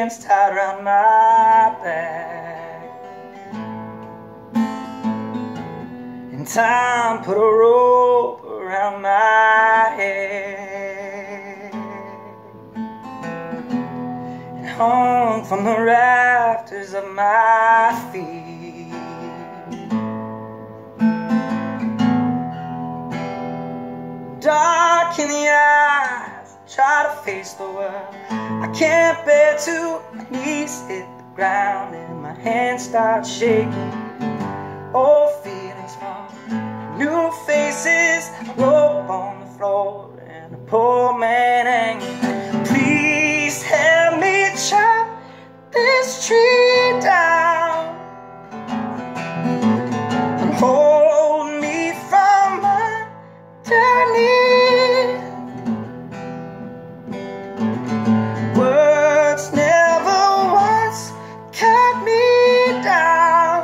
hands tied around my back, and time put a rope around my head and hung from the rafters of my feet. Dark in the eyes, try to face the world. I can't bear to, my knees hit the ground and my hands start shaking. Old feelings fall, new faces, rope on the floor and a poor man hanging. Please help me chop this tree down and hold me from underneath. Words never once cut me down.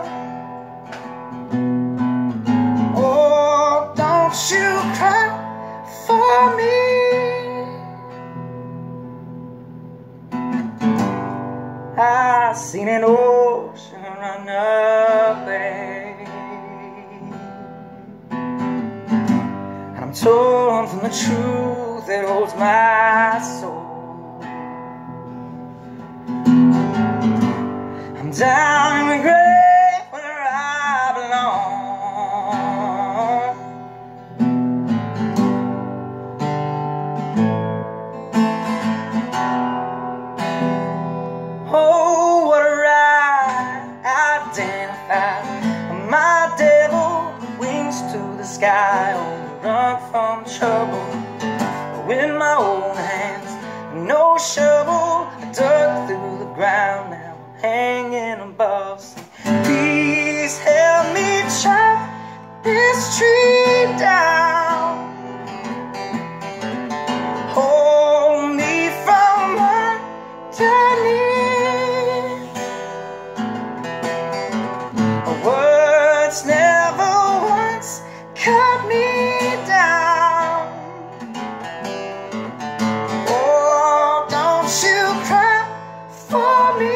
Oh, don't you cry for me. I've seen an ocean run away, and I'm torn from the truth that holds my soul. I'm down in the grave where I belong. Oh, what a ride, identified my devil, wings to the sky, on the run from trouble. With my own hands, no shovel, I dug through the ground, now I'm hanging above. Please help me chop this tree down, hold me from underneath. Words never once cut me down. Oh, don't you cry for me.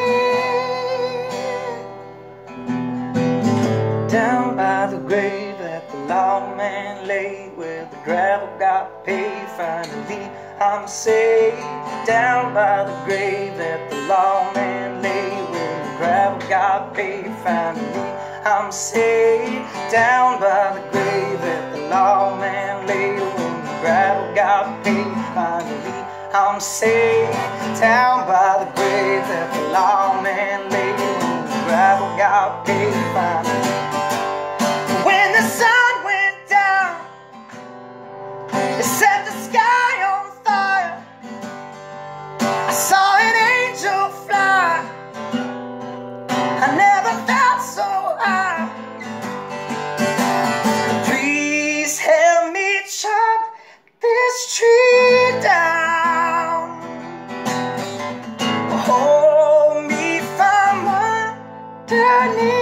Down by the grave that the lawman lay, where the gravel got paid, finally I'm saved. Down by the grave that the lawman lay, where the gravel got paid, finally I'm saved. Down by the grave that the lawman lay, when the gravel got paid, finally I'm saved. Down by the grave that the lawman lay, when the gravel got paid, finally. When the sun went down, it set the sky on fire. I saw an angel fly, I never felt so high. Please help me chop this tree down, hold me from underneath.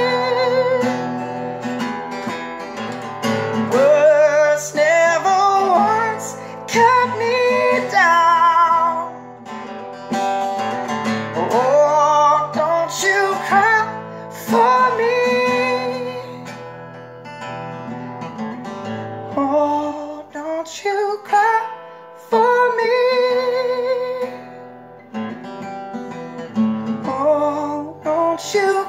Words never once cut me down. Oh, don't you cry for me. Oh, don't you cry for me. Oh, don't you